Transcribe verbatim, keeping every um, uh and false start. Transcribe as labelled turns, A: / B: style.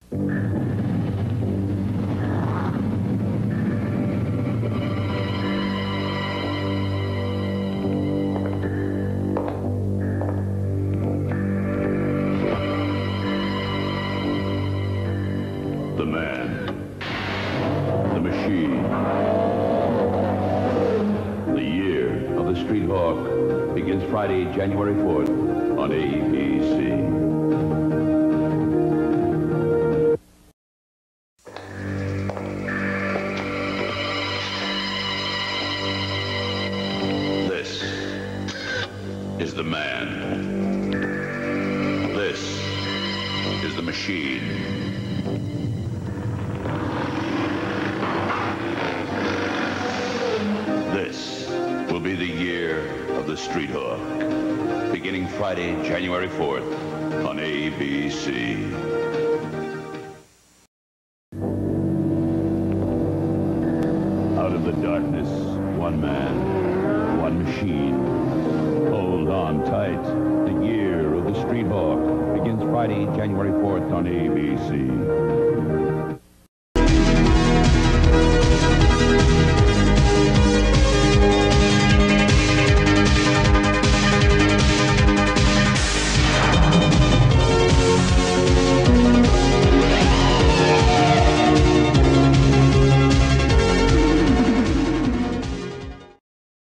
A: The man. The machine. The year of the Street Hawk begins Friday, January fourth on A B C. This is the man. This is the machine. This will be the year of the Street Hawk, beginning Friday, January fourth on A B C. Out of the darkness, one man, one machine. Hold on tight. The year of the Street Hawk begins Friday, January fourth on A B C.